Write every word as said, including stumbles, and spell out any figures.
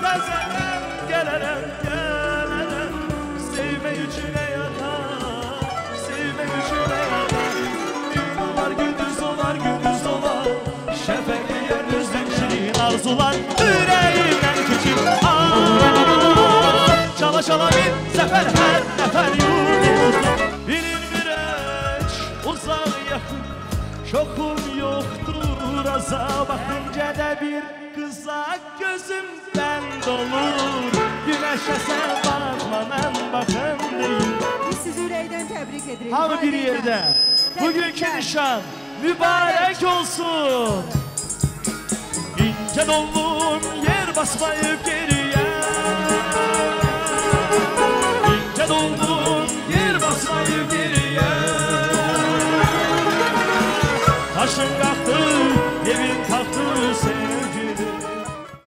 Bəzənəm, gələrəm, gələrəm. Sevmək üçün yatar, sevmək üçün yatar. Gün olar, gündüz olar, gündüz olar. Şəfəqli yerləzdən şirin arzular ürəyimdən keçir. Çala çala bir səfər hər nəfər yurdumuzda. Bilinmirək uzaq yaxın, çoxum yoxdur aza. Baxınca da bir qıza gözümdən dolur. Günəşə sən baxma, mən baxım deyil. Biz sizi ürəkdən təbrik edirik. Hamı bir yerdə. Bugünkü nişan mübarək olsun. İncə dolum yer basmayıb geriyə. İncə dolum yer basmayıb geriyə. Taşın qalxdı evin